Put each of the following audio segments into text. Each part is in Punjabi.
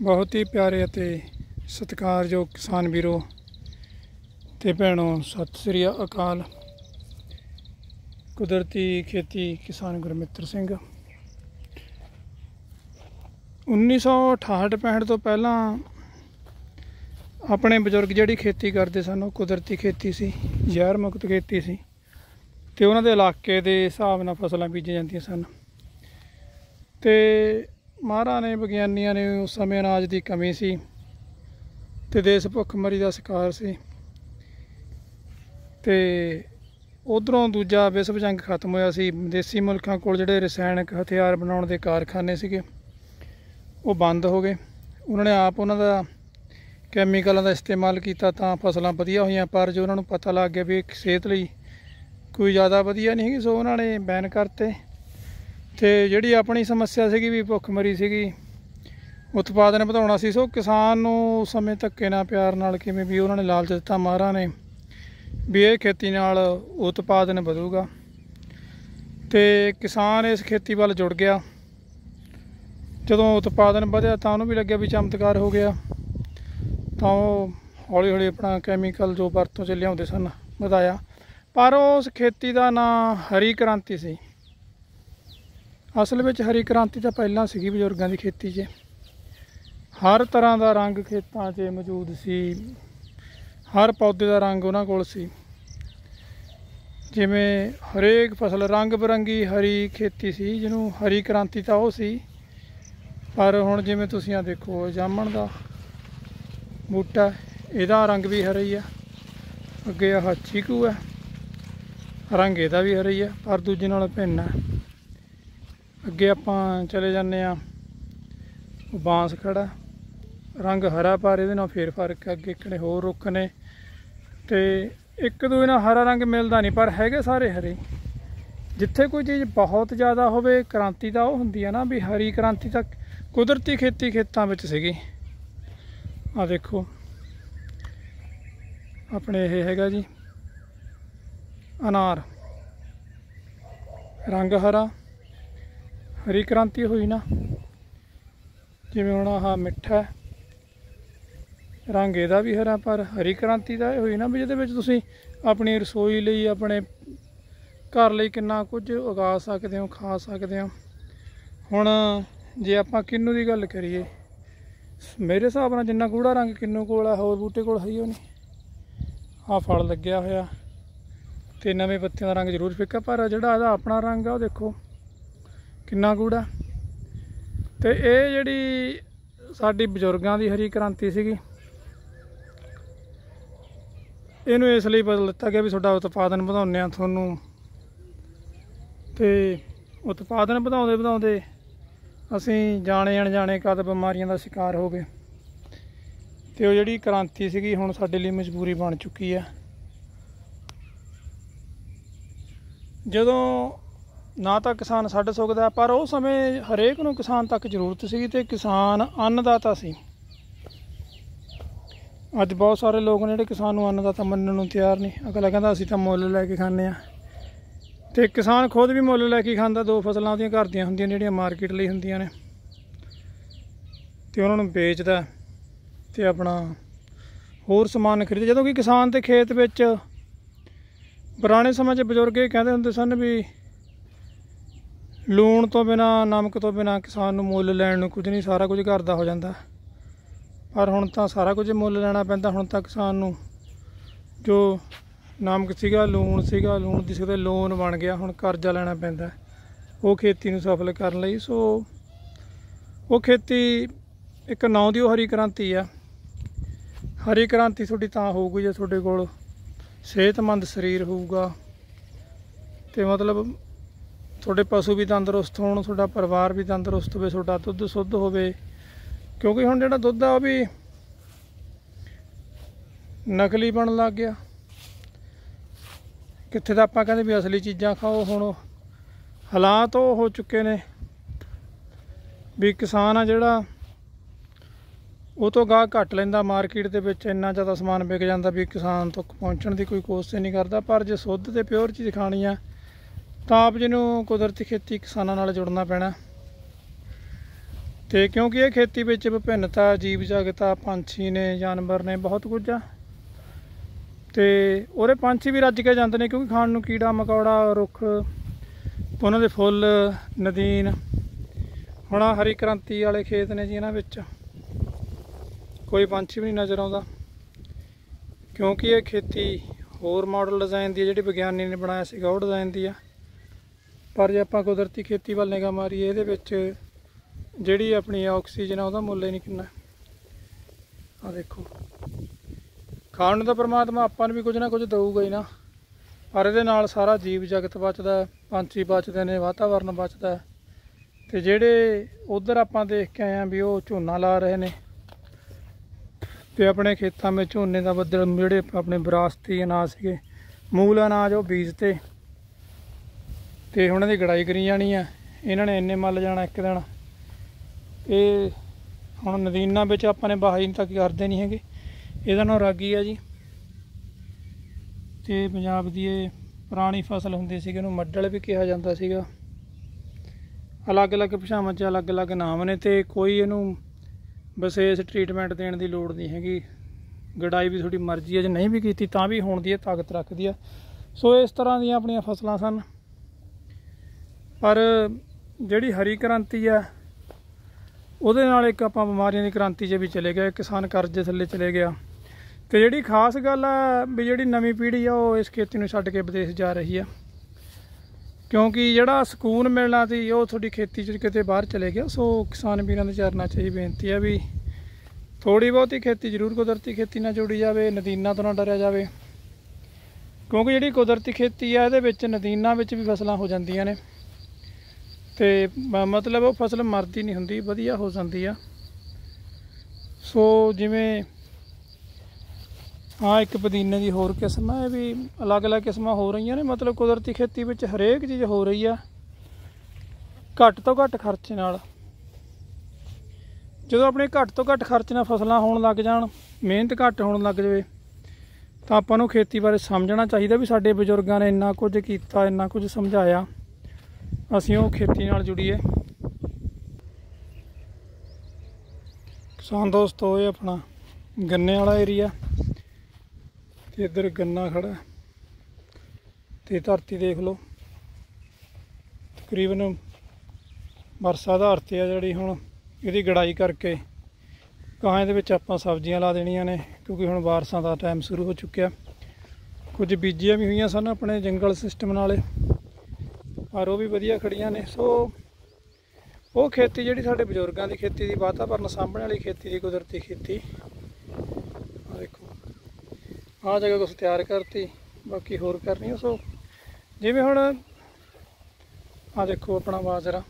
बहुत ही प्यारे ਅਤੇ ਸਤਿਕਾਰਯੋਗ ਕਿਸਾਨ ਵੀਰੋ ਤੇ ਭੈਣੋ, ਸਤਿ ਸ੍ਰੀ ਅਕਾਲ। ਕੁਦਰਤੀ ਖੇਤੀ ਕਿਸਾਨ ਗੁਰਮਿੱਤਰ ਸਿੰਘ। 1968-65 ਤੋਂ ਪਹਿਲਾਂ ਆਪਣੇ ਬਜ਼ੁਰਗ ਜਿਹੜੀ ਖੇਤੀ ਕਰਦੇ ਸਨ ਉਹ ਕੁਦਰਤੀ ਖੇਤੀ ਸੀ, ਜ਼ਹਿਰ ਮੁਕਤ ਖੇਤੀ ਸੀ ਤੇ ਉਹਨਾਂ ਦੇ ਇਲਾਕੇ ਦੇ ਹਿਸਾਬ ਨਾਲ ਫਸਲਾਂ ਬੀਜੀਆਂ ਜਾਂਦੀਆਂ ਸਨ। ਤੇ ਮਹਾਰਾਜ ਨੇ, ਵਿਗਿਆਨੀਆਂ ਨੇ ਉਸ ਸਮੇਂ ਅਨਾਜ ਦੀ ਕਮੀ ਸੀ ਤੇ ਦੇਸ਼ ਭੁੱਖਮਰੀ ਦਾ ਸ਼ਿਕਾਰ ਸੀ ਤੇ ਉਧਰੋਂ ਦੂਜਾ ਵਿਸ਼ਵ ਜੰਗ ਖਤਮ ਹੋਇਆ ਸੀ। ਦੇਸੀ ਮੁਲਕਾਂ ਕੋਲ ਜਿਹੜੇ ਰਸਾਇਣਕ ਹਥਿਆਰ ਬਣਾਉਣ ਦੇ ਕਾਰਖਾਨੇ ਸੀਗੇ ਉਹ ਬੰਦ ਹੋ ਗਏ। ਉਹਨਾਂ ਨੇ ਆਪ ਉਹਨਾਂ ਦਾ ਕੈਮੀਕਲਾਂ ਦਾ ਇਸਤੇਮਾਲ ਕੀਤਾ ਤਾਂ ਫਸਲਾਂ ਵਧੀਆ ਹੋਈਆਂ, ਪਰ ਜੋ ਉਹਨਾਂ ਨੂੰ ਪਤਾ ਲੱਗ ਗਿਆ ਵੀ ਇਹ ਸਿਹਤ ਲਈ ਕੋਈ ਜ਼ਿਆਦਾ ਵਧੀਆ ਨਹੀਂ ਹੈਗੀ, ਸੋ ਉਹਨਾਂ ਨੇ ਬੈਨ ਕਰਤੇ। ਤੇ ਜਿਹੜੀ ਆਪਣੀ ਸਮੱਸਿਆ ਸੀਗੀ ਵੀ ਭੁੱਖਮਰੀ ਸੀਗੀ, ਉਤਪਾਦਨ ਵਧਾਉਣਾ ਸੀ, ਸੋ ਕਿਸਾਨ ਨੂੰ ਉਸ ਸਮੇਂ ਧੱਕੇ ਨਾਲ, ਪਿਆਰ ਨਾਲ, ਕਿਵੇਂ ਵੀ ਉਹਨਾਂ ਨੇ ਲਾਲਚ ਦਿੱਤਾ ਮਹਾਰਾਜ ਨੇ ਵੀ ਇਹ ਖੇਤੀ ਨਾਲ ਉਤਪਾਦਨ ਵਧੂਗਾ ਤੇ ਕਿਸਾਨ ਇਸ ਖੇਤੀ ਵੱਲ ਜੁੜ ਗਿਆ। ਜਦੋਂ ਉਤਪਾਦਨ ਵਧਿਆ ਤਾਂ ਉਹਨੂੰ ਵੀ ਲੱਗਿਆ ਵੀ ਚਮਤਕਾਰ ਹੋ ਗਿਆ, ਤਾਂ ਉਹ ਹੌਲੀ ਹੌਲੀ ਆਪਣਾ ਕੈਮੀਕਲ ਜੋ ਵਰਤੋਂ 'ਚ ਲਿਆਉਂਦੇ ਸਨ ਵਧਾਇਆ। ਪਰ ਉਸ ਖੇਤੀ ਦਾ ਨਾਂ ਹਰੀ ਕ੍ਰਾਂਤੀ ਸੀ। ਅਸਲ ਵਿੱਚ ਹਰੀ ਕ੍ਰਾਂਤੀ ਤਾਂ ਪਹਿਲਾਂ ਸੀਗੀ ਬਜ਼ੁਰਗਾਂ ਦੀ ਖੇਤੀ 'ਚ। ਹਰ ਤਰ੍ਹਾਂ ਦਾ ਰੰਗ ਖੇਤਾਂ 'ਚ ਮੌਜੂਦ ਸੀ, ਹਰ ਪੌਦੇ ਦਾ ਰੰਗ ਉਹਨਾਂ ਕੋਲ ਸੀ। ਜਿਵੇਂ ਹਰੇਕ ਫਸਲ ਰੰਗ ਬਿਰੰਗੀ ਹਰੀ ਖੇਤੀ ਸੀ, ਜਿਹਨੂੰ ਹਰੀ ਕ੍ਰਾਂਤੀ ਤਾਂ ਉਹ ਸੀ। ਪਰ ਹੁਣ ਜਿਵੇਂ ਤੁਸੀਂ ਆ ਦੇਖੋ, ਜਾਮਣ ਦਾ ਬੂਟਾ, ਇਹਦਾ ਰੰਗ ਵੀ ਹਰਾ ਹੀ ਆ। ਅੱਗੇ ਆਹ ਚੀਕੂ ਹੈ, ਰੰਗ ਇਹਦਾ ਵੀ ਹਰਾ ਹੀ ਆ, ਪਰ ਦੂਜੇ ਨਾਲ ਭਿੰਨ ਹੈ। ਅੱਗੇ ਆਪਾਂ ਚਲੇ ਜਾਂਦੇ ਹਾਂ, ਬਾਂਸ ਖੜਾ, ਰੰਗ ਹਰਾ ਪਰ ਇਹਦੇ ਨਾਲ ਫੇਰ ਫਰਕ ਹੈ। ਅੱਗੇ ਕਿਹੜੇ ਹੋਰ ਰੁੱਖ ਨੇ ਤੇ ਇੱਕ ਦੂਜੇ ਨਾਲ ਹਰਾ ਰੰਗ ਮਿਲਦਾ ਨਹੀਂ, ਪਰ ਹੈਗੇ ਸਾਰੇ ਹਰੇ। ਜਿੱਥੇ ਕੋਈ ਚੀਜ਼ ਬਹੁਤ ਜ਼ਿਆਦਾ ਹੋਵੇ ਕ੍ਰਾਂਤੀ ਤਾਂ ਉਹ ਹੁੰਦੀ ਹੈ ਨਾ ਵੀ ਹਰੀ ਕ੍ਰਾਂਤੀ ਤਾਂ ਕੁਦਰਤੀ ਖੇਤੀ ਖੇਤਾਂ ਵਿੱਚ ਸੀਗੀ। ਆਹ ਦੇਖੋ ਆਪਣੇ ਇਹ ਹੈਗਾ ਜੀ ਅਨਾਰ, ਰੰਗ ਹਰਾ, ਹਰੀ ਕ੍ਰਾਂਤੀ ਹੋਈ ਨਾ। ਜਿਵੇਂ ਹੁਣ ਆਹ ਮਿੱਠਾ, ਰੰਗ ਇਹਦਾ ਵੀ ਹਰਾ, ਪਰ ਹਰੀ ਕ੍ਰਾਂਤੀ ਤਾਂ ਇਹ ਹੋਈ ਨਾ ਵੀ ਜਿਹਦੇ ਵਿੱਚ ਤੁਸੀਂ ਆਪਣੀ ਰਸੋਈ ਲਈ, ਆਪਣੇ ਘਰ ਲਈ ਕਿੰਨਾ ਕੁਝ ਉਗਾ ਸਕਦੇ ਹੋ, ਖਾ ਸਕਦੇ ਹੋ। ਹੁਣ ਜੇ ਆਪਾਂ ਕਿੰਨੂ ਦੀ ਗੱਲ ਕਰੀਏ, ਮੇਰੇ ਹਿਸਾਬ ਨਾਲ ਜਿੰਨਾ ਗੂੜਾ ਰੰਗ ਕਿੰਨੂ ਕੋਲ ਆ, ਹੋਰ ਬੂਟੇ ਕੋਲ ਹੈ ਹੀ ਉਹ ਨਹੀਂ। ਆਹ ਫਲ ਲੱਗਿਆ ਹੋਇਆ ਤੇ ਨਵੇਂ ਪੱਤਿਆਂ ਦਾ ਰੰਗ ਜ਼ਰੂਰ ਫਿੱਕਾ, ਪਰ ਜਿਹੜਾ ਇਹਦਾ ਆਪਣਾ ਰੰਗ ਆ ਉਹ ਦੇਖੋ ਕਿੰਨਾ ਗੂੜਾ। ਤੇ ਇਹ ਜਿਹੜੀ ਸਾਡੀ ਬਜ਼ੁਰਗਾਂ ਦੀ ਹਰੀ ਕ੍ਰਾਂਤੀ ਸੀਗੀ, ਇਹਨੂੰ ਇਸ ਲਈ ਬਦਲ ਦਿੱਤਾ ਗਿਆ ਵੀ ਤੁਹਾਡਾ ਉਤਪਾਦਨ ਵਧਾਉਂਦੇ ਹਾਂ ਤੁਹਾਨੂੰ। ਤੇ ਉਤਪਾਦਨ ਵਧਾਉਂਦੇ ਵਧਾਉਂਦੇ ਅਸੀਂ ਜਾਣੇ ਅਣਜਾਣੇ ਕਦ ਬਿਮਾਰੀਆਂ ਦਾ ਸ਼ਿਕਾਰ ਹੋ ਗਏ ਤੇ ਉਹ ਜਿਹੜੀ ਕ੍ਰਾਂਤੀ ਸੀਗੀ ਹੁਣ ਸਾਡੇ ਲਈ ਮਜਬੂਰੀ ਬਣ ਚੁੱਕੀ ਆ। ਜਦੋਂ ਨਾ ਤਾਂ ਕਿਸਾਨ ਛੱਡ ਸਕਦਾ, ਪਰ ਉਹ ਸਮੇਂ ਹਰੇਕ ਨੂੰ ਕਿਸਾਨ ਤੱਕ ਜ਼ਰੂਰਤ ਸੀਗੀ ਤੇ ਕਿਸਾਨ ਅੰਨਦਾਤਾ ਸੀ। ਅੱਜ ਬਹੁਤ ਸਾਰੇ ਲੋਕ ਨੇ ਜਿਹੜੇ ਕਿਸਾਨ ਨੂੰ ਅੰਨਦਾਤਾ ਮੰਨਣ ਨੂੰ ਤਿਆਰ ਨਹੀਂ। ਅਗਲਾ ਕਹਿੰਦਾ ਅਸੀਂ ਤਾਂ ਮੁੱਲ ਲੈ ਕੇ ਖਾਂਦੇ ਹਾਂ, ਤੇ ਕਿਸਾਨ ਖੁਦ ਵੀ ਮੁੱਲ ਲੈ ਕੇ ਖਾਂਦਾ। ਦੋ ਫਸਲਾਂ ਉਹਦੀਆਂ ਘਰ ਦੀਆਂ ਹੁੰਦੀਆਂ ਜਿਹੜੀਆਂ ਮਾਰਕੀਟ ਲਈ ਹੁੰਦੀਆਂ ਨੇ, ਤੇ ਉਹਨਾਂ ਨੂੰ ਵੇਚਦਾ ਤੇ ਆਪਣਾ ਹੋਰ ਸਮਾਨ ਖਰੀਦਦਾ। ਜਦੋਂ ਕਿ ਕਿਸਾਨ ਦੇ ਖੇਤ ਵਿੱਚ ਪੁਰਾਣੇ ਸਮੇਂ 'ਚ ਬਜ਼ੁਰਗ ਇਹ ਕਹਿੰਦੇ ਹੁੰਦੇ ਸਨ ਵੀ ਲੂਣ ਤੋਂ ਬਿਨਾਂ, ਨਮਕ ਤੋਂ ਬਿਨਾਂ ਕਿਸਾਨ ਨੂੰ ਮੁੱਲ ਲੈਣ ਨੂੰ ਕੁਝ ਨਹੀਂ, ਸਾਰਾ ਕੁਝ ਘਰ ਦਾ ਹੋ ਜਾਂਦਾ। ਪਰ ਹੁਣ ਤਾਂ ਸਾਰਾ ਕੁਝ ਮੁੱਲ ਲੈਣਾ ਪੈਂਦਾ। ਹੁਣ ਤਾਂ ਕਿਸਾਨ ਨੂੰ ਜੋ ਨਮਕ ਸੀਗਾ, ਲੂਣ ਸੀਗਾ, ਲੂਣ ਦੀ ਸਿਰ ਲੋਨ ਬਣ ਗਿਆ, ਹੁਣ ਕਰਜ਼ਾ ਲੈਣਾ ਪੈਂਦਾ ਉਹ ਖੇਤੀ ਨੂੰ ਸਫਲ ਕਰਨ ਲਈ। ਸੋ ਉਹ ਖੇਤੀ ਇੱਕ ਨਾਂ ਦੀ ਉਹ ਹਰੀ ਕ੍ਰਾਂਤੀ ਆ। ਹਰੀ ਕ੍ਰਾਂਤੀ ਤੁਹਾਡੀ ਤਾਂ ਹੋਊਗੀ ਜੇ ਤੁਹਾਡੇ ਕੋਲ ਸਿਹਤਮੰਦ ਸਰੀਰ ਹੋਊਗਾ, ਤੇ ਮਤਲਬ ਤੁਹਾਡੇ ਪਸ਼ੂ ਵੀ ਤੰਦਰੁਸਤ ਹੋਣ, ਤੁਹਾਡਾ ਪਰਿਵਾਰ ਵੀ ਤੰਦਰੁਸਤ ਹੋਵੇ, ਤੁਹਾਡਾ ਦੁੱਧ ਸ਼ੁੱਧ ਹੋਵੇ। ਕਿਉਂਕਿ ਹੁਣ ਜਿਹੜਾ ਦੁੱਧ ਆ ਉਹ ਵੀ ਨਕਲੀ ਬਣਨ ਲੱਗ ਗਿਆ। ਕਿੱਥੇ ਤਾਂ ਆਪਾਂ ਕਹਿੰਦੇ ਵੀ ਅਸਲੀ ਚੀਜ਼ਾਂ ਖਾਓ, ਹੁਣ ਹਾਲਾਤ ਉਹ ਹੋ ਚੁੱਕੇ ਨੇ ਵੀ ਕਿਸਾਨ ਆ ਜਿਹੜਾ ਉਹ ਤੋਂ ਗਾਹ ਘੱਟ ਲੈਂਦਾ। ਮਾਰਕੀਟ ਦੇ ਵਿੱਚ ਇੰਨਾ ਜ਼ਿਆਦਾ ਸਮਾਨ ਵਿਕ ਜਾਂਦਾ ਵੀ ਕਿਸਾਨ ਤੱਕ ਪਹੁੰਚਣ ਦੀ ਕੋਈ ਕੋਸ਼ਿਸ਼ ਨਹੀਂ ਕਰਦਾ। ਪਰ ਜੇ ਸ਼ੁੱਧ ਤੇ ਪਿਓਰ ਚੀਜ਼ ਖਾਣੀ ਆ ਤਾਂ ਆਪ ਜੀ ਨੂੰ ਕੁਦਰਤੀ ਖੇਤੀ ਕਿਸਾਨਾਂ ਨਾਲ ਜੁੜਨਾ ਪੈਣਾ। ਤੇ ਕਿਉਂਕਿ ਇਹ ਖੇਤੀ ਵਿੱਚ ਵਿਭਿੰਨਤਾ, ਜੀਵ ਜਗਤ ਆ, ਪੰਛੀ ਨੇ, ਜਾਨਵਰ ਨੇ, ਬਹੁਤ ਕੁਝ ਆ। ਤੇ ਉਹਦੇ ਪੰਛੀ ਵੀ ਰੱਜ ਕੇ ਜਾਂਦੇ ਨੇ ਕਿਉਂਕਿ ਖਾਣ ਨੂੰ ਕੀੜਾ ਮਕੌੜਾ, ਰੁੱਖ, ਉਹਨਾਂ ਦੇ ਫੁੱਲ, ਨਦੀਨ। ਹੁਣ ਆਹ ਹਰੀ ਕ੍ਰਾਂਤੀ ਵਾਲੇ ਖੇਤ ਨੇ ਜੀ, ਇਹਨਾਂ ਵਿੱਚ ਕੋਈ ਪੰਛੀ ਵੀ ਨਹੀਂ ਨਜ਼ਰ ਆਉਂਦਾ ਕਿਉਂਕਿ ਇਹ ਖੇਤੀ ਹੋਰ ਮਾਡਲ ਡਿਜ਼ਾਈਨ ਦੀ ਹੈ, ਜਿਹੜੀ ਵਿਗਿਆਨੀ ਨੇ ਬਣਾਇਆ ਸੀਗਾ ਉਹ ਡਿਜ਼ਾਈਨ ਦੀ ਆ। ਪਰ ਜੇ ਆਪਾਂ ਕੁਦਰਤੀ ਖੇਤੀ ਵੱਲ ਨਿਗਾਹ ਮਾਰੀਏ, ਇਹਦੇ ਵਿੱਚ ਜਿਹੜੀ ਆਪਣੀ ਆਕਸੀਜਨ ਆ ਉਹਦਾ ਮੁੱਲ ਹੀ ਨਹੀਂ ਕਿੰਨਾ। ਆ ਦੇਖੋ, ਖਾਣ ਨੂੰ ਤਾਂ ਪਰਮਾਤਮਾ ਆਪਾਂ ਨੂੰ ਵੀ ਕੁਝ ਨਾ ਕੁਝ ਦਊਗਾ ਹੀ ਨਾ, ਪਰ ਇਹਦੇ ਨਾਲ ਸਾਰਾ ਜੀਵ ਜਗਤ ਬਚਦਾ, ਪੰਛੀ ਬਚਦੇ ਨੇ, ਵਾਤਾਵਰਨ ਬਚਦਾ। ਤੇ ਜਿਹੜੇ ਉਧਰ ਆਪਾਂ ਦੇਖ ਕੇ ਆਏ ਆ ਵੀ ਉਹ ਝੋਨਾ ਲਾ ਰਹੇ ਨੇ, ਤੇ ਆਪਣੇ ਖੇਤਾਂ ਵਿੱਚ ਝੋਨੇ ਦਾ ਬੱਦਲ, ਜਿਹੜੇ ਆਪਣੇ ਵਿਰਾਸਤੀ ਅਨਾਜ ਸੀਗੇ, ਮੂਲ ਅਨਾਜ, ਉਹ ਬੀਜਤੇ ਤੇ ਉਹਨਾਂ ਦੀ ਗੜਾਈ ਕਰੀ ਜਾਣੀ ਆ। ਇਹਨਾਂ ਨੇ ਇੰਨੇ ਮੱਲ ਜਾਣਾ ਇੱਕ ਦਿਨ। ਇਹ ਹੁਣ ਨਦੀਨਾਂ ਵਿੱਚ ਆਪਾਂ ਨੇ ਬਾਹਾਈ ਤੱਕ ਕਰਦੇ ਨਹੀਂ ਹੈਗੇ, ਇਹਦਾ ਨਾਂ ਰਾਗੀ ਆ ਜੀ। ਤੇ ਪੰਜਾਬ ਦੀ ਇਹ ਪੁਰਾਣੀ ਫਸਲ ਹੁੰਦੀ ਸੀ, ਇਹਨੂੰ ਮੱਡਲ ਵੀ ਕਿਹਾ ਜਾਂਦਾ ਸੀਗਾ। ਅਲੱਗ-ਅਲੱਗ ਭਾਸ਼ਾਵਾਂ 'ਚ ਅਲੱਗ-ਅਲੱਗ ਨਾਮ ਨੇ, ਤੇ ਕੋਈ ਇਹਨੂੰ ਵਿਸ਼ੇਸ਼ ਟਰੀਟਮੈਂਟ ਦੇਣ ਦੀ ਲੋੜ ਨਹੀਂ ਹੈਗੀ। ਗੜਾਈ ਵੀ ਤੁਹਾਡੀ ਮਰਜ਼ੀ ਹੈ, ਜੇ ਨਹੀਂ ਵੀ ਕੀਤੀ ਤਾਂ ਵੀ ਹੋਣ ਦੀ ਇਹ ਤਾਕਤ ਰੱਖਦੀ ਆ। ਸੋ ਇਸ ਤਰ੍ਹਾਂ ਦੀਆਂ ਆਪਣੀਆਂ ਫਸਲਾਂ ਸਨ। ਪਰ ਜਿਹੜੀ ਹਰੀ ਕ੍ਰਾਂਤੀ ਆ, ਉਹਦੇ ਨਾਲ ਇੱਕ ਆਪਾਂ ਬਿਮਾਰੀਆਂ ਦੀ ਕ੍ਰਾਂਤੀ 'ਚ ਵੀ ਚਲੇ ਗਏ, ਕਿਸਾਨ ਕਰਜ਼ੇ ਥੱਲੇ ਚਲੇ ਗਿਆ। ਤੇ ਜਿਹੜੀ ਖਾਸ ਗੱਲ ਆ ਵੀ ਜਿਹੜੀ ਨਵੀਂ ਪੀੜ੍ਹੀ ਆ ਉਹ ਇਸ ਖੇਤੀ ਨੂੰ ਛੱਡ ਕੇ ਵਿਦੇਸ਼ ਜਾ ਰਹੀ ਆ, ਕਿਉਂਕਿ ਜਿਹੜਾ ਸਕੂਨ ਮਿਲਣਾ ਸੀ ਉਹ ਤੁਹਾਡੀ ਖੇਤੀ 'ਚ ਕਿਤੇ ਬਾਹਰ ਚਲੇ ਗਿਆ। ਸੋ ਕਿਸਾਨ ਵੀਰਾਂ ਦੇ ਚਰਨਾਂ 'ਚ ਇਹ ਬੇਨਤੀ ਆ ਵੀ ਥੋੜ੍ਹੀ ਬਹੁਤੀ ਖੇਤੀ ਜ਼ਰੂਰ ਕੁਦਰਤੀ ਖੇਤੀ ਨਾਲ ਜੋੜੀ ਜਾਵੇ, ਨਦੀਨਾਂ ਤੋਂ ਨਾ ਡਰਿਆ ਜਾਵੇ, ਕਿਉਂਕਿ ਜਿਹੜੀ ਕੁਦਰਤੀ ਖੇਤੀ ਆ ਇਹਦੇ ਵਿੱਚ ਨਦੀਨਾਂ ਵਿੱਚ ਵੀ ਫਸਲਾਂ ਹੋ ਜਾਂਦੀਆਂ ਨੇ, ਤੇ ਮਤਲਬ ਉਹ ਫਸਲ ਮਰਦੀ ਨਹੀਂ ਹੁੰਦੀ, ਵਧੀਆ ਹੋ ਜਾਂਦੀ ਆ। ਸੋ ਜਿਵੇਂ ਆਹ ਇੱਕ ਪੁਦੀਨੇ ਦੀ ਹੋਰ ਕਿਸਮ ਹੈ, ਇਹ ਵੀ ਅਲੱਗ-ਅਲੱਗ ਕਿਸਮਾਂ ਹੋ ਰਹੀਆਂ ਨੇ। ਮਤਲਬ ਕੁਦਰਤੀ ਖੇਤੀ ਵਿੱਚ ਹਰੇਕ ਚੀਜ਼ ਹੋ ਰਹੀ ਆ ਘੱਟ ਤੋਂ ਘੱਟ ਖਰਚੇ ਨਾਲ। ਜਦੋਂ ਆਪਣੇ ਘੱਟ ਤੋਂ ਘੱਟ ਖਰਚ ਨਾਲ ਫਸਲਾਂ ਹੋਣ ਲੱਗ ਜਾਣ, ਮਿਹਨਤ ਘੱਟ ਹੋਣ ਲੱਗ ਜਾਵੇ, ਤਾਂ ਆਪਾਂ ਨੂੰ ਖੇਤੀ ਬਾਰੇ ਸਮਝਣਾ ਚਾਹੀਦਾ ਵੀ ਸਾਡੇ ਬਜ਼ੁਰਗਾਂ ਨੇ ਇੰਨਾ ਕੁਝ ਕੀਤਾ, ਇੰਨਾ ਕੁਝ ਸਮਝਾਇਆ, ਅਸੀਂ ਉਹ ਖੇਤੀ ਨਾਲ ਜੁੜੀਏ। ਕਿਸਾਨ ਦੋਸਤੋ, ਇਹ ਆਪਣਾ ਗੰਨੇ ਵਾਲਾ ਏਰੀਆ, ਤੇ ਇੱਧਰ ਗੰਨਾ ਖੜਾ, ਤੇ ਧਰਤੀ ਦੇਖ ਲਓ ਤਕਰੀਬਨ ਵਰਸਾ ਆਧਾਰ 'ਤੇ ਆ, ਜਿਹੜੀ ਹੁਣ ਇਹਦੀ ਗੜਾਈ ਕਰਕੇ ਗਾਹਾਂ ਦੇ ਵਿੱਚ ਆਪਾਂ ਸਬਜ਼ੀਆਂ ਲਾ ਦੇਣੀਆਂ ਨੇ, ਕਿਉਂਕਿ ਹੁਣ ਬਾਰਿਸ਼ਾਂ ਦਾ ਟਾਈਮ ਸ਼ੁਰੂ ਹੋ ਚੁੱਕਿਆ। ਕੁਝ ਬੀਜੀਆਂ ਵੀ ਹੋਈਆਂ ਸਨ ਆਪਣੇ ਜੰਗਲ ਸਿਸਟਮ ਨਾਲੇ, ਪਰ ਉਹ ਵੀ ਵਧੀਆ ਖੜੀਆਂ ਨੇ। ਸੋ ਉਹ ਖੇਤੀ ਜਿਹੜੀ ਸਾਡੇ ਬਜ਼ੁਰਗਾਂ ਦੀ ਖੇਤੀ ਦੀ, ਵਾਤਾਵਰਨ ਸਾਂਭਣ ਵਾਲੀ ਖੇਤੀ ਦੀ, ਕੁਦਰਤੀ ਖੇਤੀ। ਆ ਦੇਖੋ, ਆਹ ਜਗ੍ਹਾ ਕੁਛ ਤਿਆਰ ਕਰਤੀ, ਬਾਕੀ ਹੋਰ ਕਰਨੀ। ਸੋ ਜਿਵੇਂ ਹੁਣ ਆਹ ਦੇਖੋ ਆਪਣਾ ਬਾਜਰਾ,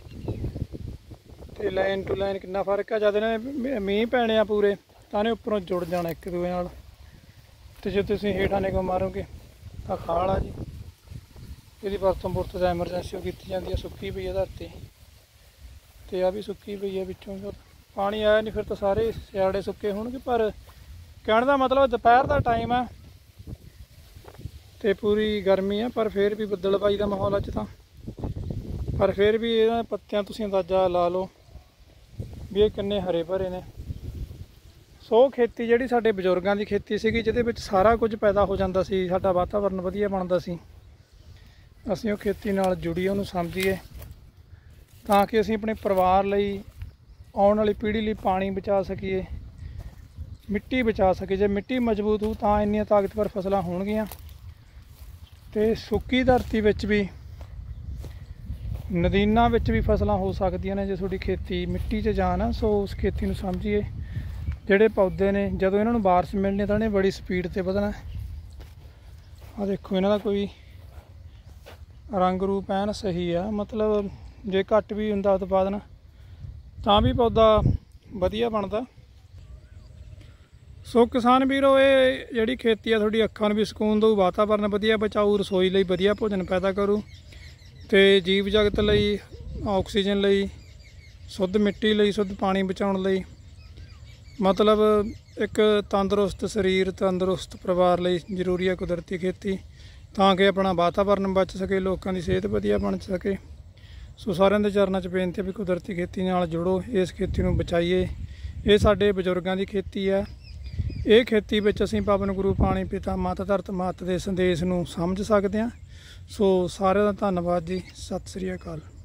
ਤੇ ਲਾਈਨ ਟੂ ਲਾਈਨ ਕਿੰਨਾ ਫਰਕ ਆ। ਜਦ ਨੇ ਮੀਂਹ ਪੈਣੇ ਆ ਪੂਰੇ, ਤਾਂ ਇਹਨੇ ਉੱਪਰੋਂ ਜੁੜ ਜਾਣਾ ਇੱਕ ਦੂਜੇ ਨਾਲ, ਤੇ ਜੇ ਤੁਸੀਂ ਹੇਠਾਂ ਨਿਗਾਹ ਮਾਰੋਗੇ ਤਾਂ ਖਾਲ ਆ ਜੀ। ਇਹਦੀ ਵਰਤੋਂ ਤਾਂ ਐਮਰਜੈਂਸੀ ਉਹ ਕੀਤੀ ਜਾਂਦੀ ਹੈ। ਸੁੱਕੀ ਪਈ ਹੈ ਧਰਤੀ, ਤੇ ਆ ਵੀ ਸੁੱਕੀ ਪਈ ਹੈ ਵਿੱਚੋਂ, ਪਾਣੀ ਆਇਆ ਨਹੀਂ ਫਿਰ ਤਾਂ ਸਾਰੇ ਸਿਆੜੇ ਸੁੱਕੇ ਹੋਣਗੇ। ਪਰ ਕਹਿਣ ਦਾ ਮਤਲਬ ਦੁਪਹਿਰ ਦਾ ਟਾਈਮ ਹੈ ਤੇ ਪੂਰੀ ਗਰਮੀ ਹੈ, ਪਰ ਫਿਰ ਵੀ ਬੱਦਲਬਾਈ ਦਾ ਮਾਹੌਲ ਅੱਜ ਤਾਂ। ਪਰ ਫਿਰ ਵੀ ਇਹਨਾਂ ਪੱਤਿਆਂ ਤੁਸੀਂ ਅੰਦਾਜ਼ਾ ਲਾ ਲਓ ਵੀ ਇਹ ਕਿੰਨੇ ਹਰੇ ਭਰੇ ਨੇ। ਸੋ ਖੇਤੀ ਜਿਹੜੀ ਸਾਡੇ ਬਜ਼ੁਰਗਾਂ ਦੀ ਖੇਤੀ ਸੀਗੀ, ਜਿਹਦੇ ਵਿੱਚ ਸਾਰਾ ਕੁਝ ਪੈਦਾ ਹੋ ਜਾਂਦਾ ਸੀ, ਸਾਡਾ ਵਾਤਾਵਰਨ ਵਧੀਆ ਬਣਦਾ ਸੀ, ਅਸੀਂ ਉਹ ਖੇਤੀ ਨਾਲ ਜੁੜੀਏ, ਉਹਨੂੰ ਸਮਝੀਏ, ਤਾਂ ਕਿ ਅਸੀਂ ਆਪਣੇ ਪਰਿਵਾਰ ਲਈ, ਆਉਣ ਵਾਲੀ ਪੀੜ੍ਹੀ ਲਈ ਪਾਣੀ ਬਚਾ ਸਕੀਏ, ਮਿੱਟੀ ਬਚਾ ਸਕੀਏ। ਜੇ ਮਿੱਟੀ ਮਜ਼ਬੂਤ ਹੋਊ ਤਾਂ ਇੰਨੀਆਂ ਤਾਕਤਵਰ ਫਸਲਾਂ ਹੋਣਗੀਆਂ। ਤੇ ਸੁੱਕੀ ਧਰਤੀ ਵਿੱਚ ਵੀ, ਨਦੀਨਾਂ ਵਿੱਚ ਵੀ ਫਸਲਾਂ ਹੋ ਸਕਦੀਆਂ ਨੇ ਜੇ ਤੁਹਾਡੀ ਖੇਤੀ ਮਿੱਟੀ 'ਚ ਜਾਣ ਆ। ਸੋ ਉਸ ਖੇਤੀ ਨੂੰ ਸਮਝੀਏ। ਜਿਹੜੇ ਪੌਦੇ ਨੇ, ਜਦੋਂ ਇਹਨਾਂ ਨੂੰ ਬਾਰਿਸ਼ ਮਿਲਣੀ ਤਾਂ ਇਹਨੇ ਬੜੀ ਸਪੀਡ 'ਤੇ ਵਧਣਾ। ਆਹ ਦੇਖੋ, ਇਹਨਾਂ ਦਾ ਕੋਈ ਰੰਗ ਰੂਪ ਐਨ ਸਹੀ ਆ, ਮਤਲਬ ਜੇ ਘੱਟ ਵੀ ਹੁੰਦਾ ਉਤਪਾਦਨ ਤਾਂ ਵੀ ਪੌਦਾ ਵਧੀਆ ਬਣਦਾ। ਸੋ ਕਿਸਾਨ ਵੀਰੋ, ਇਹ ਜਿਹੜੀ ਖੇਤੀ ਆ ਤੁਹਾਡੀ ਅੱਖਾਂ ਨੂੰ ਵੀ ਸਕੂਨ ਦਊ, ਵਾਤਾਵਰਨ ਵਧੀਆ ਬਚਾਊ, ਰਸੋਈ ਲਈ ਵਧੀਆ ਭੋਜਨ ਪੈਦਾ ਕਰੂ, ਤੇ ਜੀਵ ਜਗਤ ਲਈ, ਆਕਸੀਜਨ ਲਈ, ਸ਼ੁੱਧ ਮਿੱਟੀ ਲਈ, ਸ਼ੁੱਧ ਪਾਣੀ ਬਚਾਉਣ ਲਈ, ਮਤਲਬ ਇੱਕ ਤੰਦਰੁਸਤ ਸਰੀਰ, ਤੰਦਰੁਸਤ ਪਰਿਵਾਰ ਲਈ ਜ਼ਰੂਰੀ ਹੈ ਕੁਦਰਤੀ ਖੇਤੀ, ਤਾਂ ਕਿ ਆਪਣਾ ਵਾਤਾਵਰਨ ਬਚ ਸਕੇ, ਲੋਕਾਂ ਦੀ ਸਿਹਤ ਵਧੀਆ ਬਣ ਸਕੇ। ਸੋ ਸਾਰਿਆਂ ਦੇ ਚਰਨਾਂ 'ਚ ਬੇਨਤੀ ਹੈ ਵੀ ਕੁਦਰਤੀ ਖੇਤੀ ਨਾਲ ਜੁੜੋ, ਇਸ ਖੇਤੀ ਨੂੰ ਬਚਾਈਏ। ਇਹ ਸਾਡੇ ਬਜ਼ੁਰਗਾਂ ਦੀ ਖੇਤੀ ਹੈ। ਇਹ ਖੇਤੀ ਵਿੱਚ ਅਸੀਂ ਪਾਵਨ ਗੁਰੂ ਪਾਣੀ ਪਿਤਾ ਮਾਤਾ ਧਰਤ ਮਾਤ ਦੇ ਸੰਦੇਸ਼ ਨੂੰ ਸਮਝ ਸਕਦੇ ਹਾਂ। ਸੋ ਸਾਰਿਆਂ ਦਾ ਧੰਨਵਾਦ ਜੀ। ਸਤਿ ਸ੍ਰੀ ਅਕਾਲ।